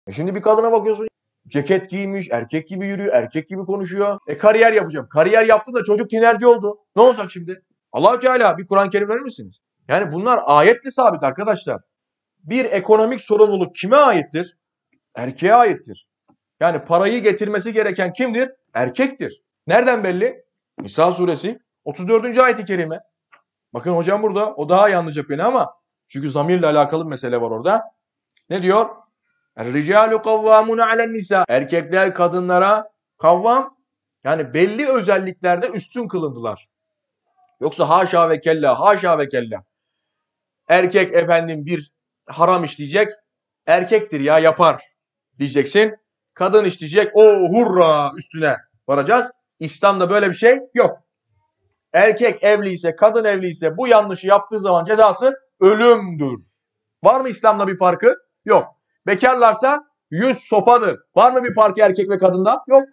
Şimdi bir kadına bakıyorsun, ceket giymiş, erkek gibi yürüyor, erkek gibi konuşuyor. Kariyer yapacağım. Kariyer yaptın da çocuk tinerci oldu. Ne olacak şimdi? Allah-u Teala bir Kur'an-ı Kerim verir misiniz? Yani bunlar ayetle sabit arkadaşlar. Bir ekonomik sorumluluk kime aittir? Erkeğe aittir. Yani parayı getirmesi gereken kimdir? Erkektir. Nereden belli? Nisa suresi 34. ayet-i kerime. Bakın hocam burada, o daha iyi anlayacak beni ama çünkü zamirle alakalı bir mesele var orada. Ne diyor? Er-ricalu kavvamun alen nisa. Erkekler kadınlara kavvam, yani belli özelliklerde üstün kılındılar. Yoksa haşa ve kella, haşa ve kella. Erkek efendim bir haram işleyecek, erkektir ya yapar diyeceksin. Kadın işleyecek, o hurra üstüne varacağız. İslam'da böyle bir şey yok. Erkek evliyse, kadın evliyse bu yanlışı yaptığı zaman cezası ölümdür. Var mı İslam'da bir farkı? Yok. Bekarlarsa 100 sopadır. Var mı bir farkı erkek ve kadında? Yok.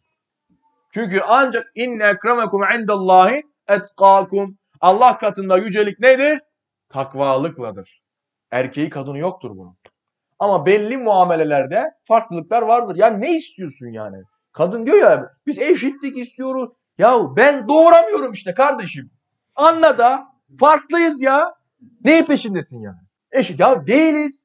Çünkü ancak inne ekremekum indallahi etkakum. Allah katında yücelik nedir? Takvalıkladır. Erkeği kadını yoktur bunun. Ama belli muamelelerde farklılıklar vardır. Ya ne istiyorsun yani? Kadın diyor ya biz eşitlik istiyoruz. Ya ben doğuramıyorum işte kardeşim. Anla da farklıyız ya. Neyin peşindesin yani? Eşit ya değiliz.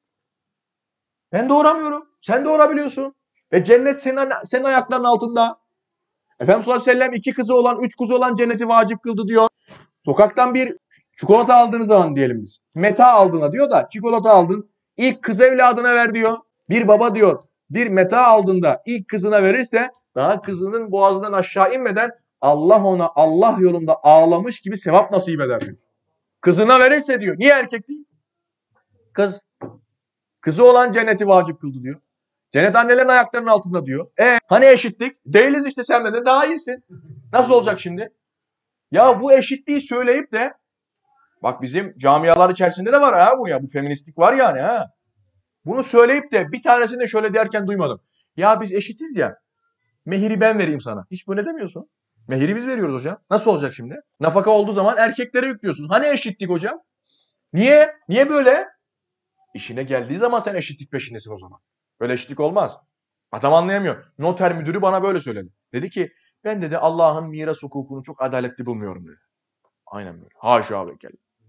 Ben doğuramıyorum. Sen doğurabiliyorsun. Ve cennet senin ayaklarının altında. Efendimiz sallallahu aleyhi ve sellem 2 kızı olan 3 kızı olan cenneti vacip kıldı diyor. Sokaktan bir çikolata aldığınız zaman diyelim biz. Meta aldığına diyor da çikolata aldın. İlk kız evladına ver diyor. Bir baba diyor bir meta aldığında ilk kızına verirse daha kızının boğazından aşağı inmeden Allah ona Allah yolunda ağlamış gibi sevap nasip eder diyor. Kızına verirse diyor. Niye erkek değil? Kız. Kızı olan cenneti vacip kıldı diyor. Cennet annelerin ayaklarının altında diyor. Hani eşitlik? Değiliz işte sen de daha iyisin. Nasıl olacak şimdi? Ya bu eşitliği söyleyip de bak bizim camialar içerisinde de var ha bu ya. Bu feministlik var yani ha. Bunu söyleyip de bir tanesini de şöyle derken duymadım. Ya biz eşitiz ya. Mehiri ben vereyim sana. Hiç böyle demiyorsun. Mehiri biz veriyoruz hocam. Nasıl olacak şimdi? Nafaka olduğu zaman erkeklere yüklüyorsun. Hani eşitlik hocam? Niye? Niye böyle? İşine geldiği zaman sen eşitlik peşindesin o zaman. Böyle eşitlik olmaz. Adam anlayamıyor. Noter müdürü bana böyle söyledi. Dedi ki ben dedi Allah'ın miras hukukunu çok adaletli bulmuyorum dedi. Aynen böyle. Haşa ve kella.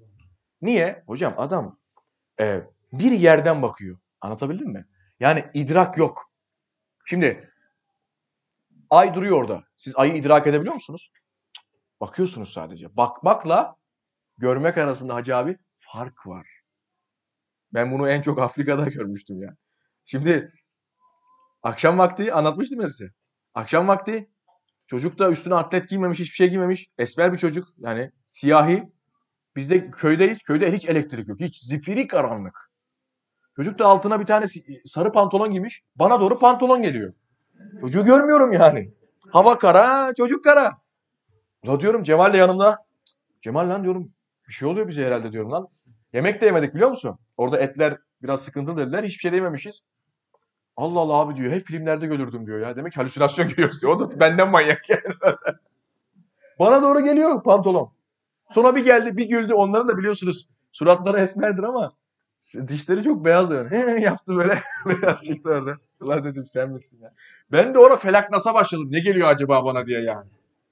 Niye? Hocam adam bir yerden bakıyor. Anlatabildim mi? Yani idrak yok. Şimdi ay duruyor orada. Siz ayı idrak edebiliyor musunuz? Bakıyorsunuz sadece. Bakmakla görmek arasında Hacı abi fark var. Ben bunu en çok Afrika'da görmüştüm ya. Şimdi akşam vakti anlatmıştım ya size. Akşam vakti çocuk da üstüne atlet giymemiş, hiçbir şey giymemiş. Esmer bir çocuk yani siyahi. Biz de köydeyiz. Köyde hiç elektrik yok. Hiç zifiri karanlık. Çocuk da altına bir tane sarı pantolon giymiş. Bana doğru pantolon geliyor. Çocuğu görmüyorum yani. Hava kara, çocuk kara. Ulan diyorum Cemal de yanımda. Cemal lan diyorum bir şey oluyor bize herhalde diyorum lan. Yemek de yemedik biliyor musun? Orada etler biraz sıkıntılı dediler. Hiçbir şey de yememişiz. Allah Allah abi diyor. Hep filmlerde görürdüm diyor ya. Demek ki halüsinasyon görüyoruz diyor. O da benden manyak yani. Bana doğru geliyor pantolon. Sonra bir geldi bir güldü. Onların da biliyorsunuz suratları esmerdir ama dişleri çok beyaz diyor. Yaptı böyle beyaz çıktı orada. Ulan dedim sen misin ya. Ben de ona felaknasa başladım. Ne geliyor acaba bana diye yani.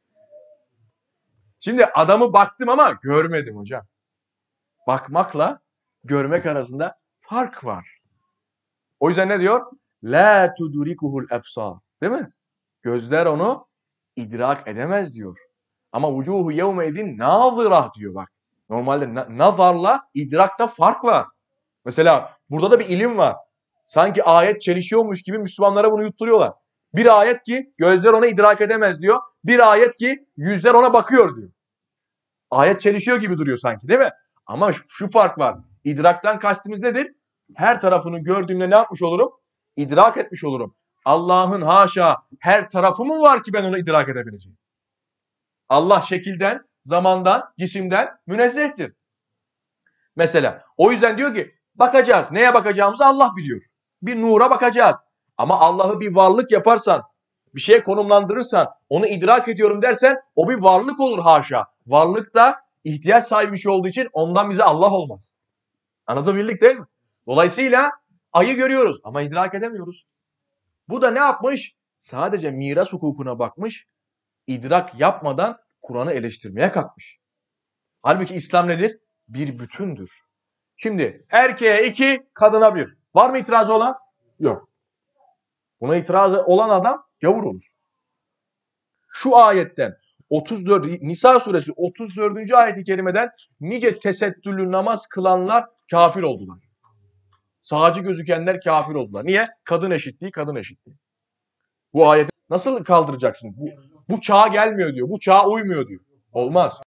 Şimdi adamı baktım ama görmedim hocam. Bakmakla görmek arasında fark var. O yüzden ne diyor? La tudrikuhul ebsar. Değil mi? Gözler onu idrak edemez diyor. Ama vucuhu yevme edin nazırah diyor bak. Normalde nazarla idrakta fark var. Mesela burada da bir ilim var. Sanki ayet çelişiyormuş gibi Müslümanlara bunu yutturuyorlar. Bir ayet ki gözler ona idrak edemez diyor. Bir ayet ki yüzler ona bakıyor diyor. Ayet çelişiyor gibi duruyor sanki değil mi? Ama şu fark var. İdraktan kastımız nedir? Her tarafını gördüğümde ne yapmış olurum? İdrak etmiş olurum. Allah'ın haşa her tarafı mı var ki ben onu idrak edebileceğim? Allah şekilden, zamandan, cisimden münezzehtir. Mesela o yüzden diyor ki bakacağız. Neye bakacağımızı Allah biliyor. Bir nura bakacağız. Ama Allah'ı bir varlık yaparsan, bir şeye konumlandırırsan, onu idrak ediyorum dersen o bir varlık olur haşa. Varlık da ihtiyaç sahibi bir şey olduğu için ondan bize Allah olmaz. Anlatabildik değil mi? Dolayısıyla ayı görüyoruz ama idrak edemiyoruz. Bu da ne yapmış? Sadece miras hukukuna bakmış, idrak yapmadan Kur'an'ı eleştirmeye kalkmış. Halbuki İslam nedir? Bir bütündür. Şimdi erkeğe 2, kadına 1. Var mı itirazı olan? Yok. Buna itirazı olan adam gavur olur. Şu ayetten 34 Nisa suresi 34. ayet-i kerimeden nice tesettürlü namaz kılanlar kafir oldular. Sağcı gözükenler kafir oldular. Niye? Kadın eşitliği, kadın eşitliği. Bu ayeti nasıl kaldıracaksın? Bu çağa gelmiyor diyor. Bu çağa uymuyor diyor. Olmaz.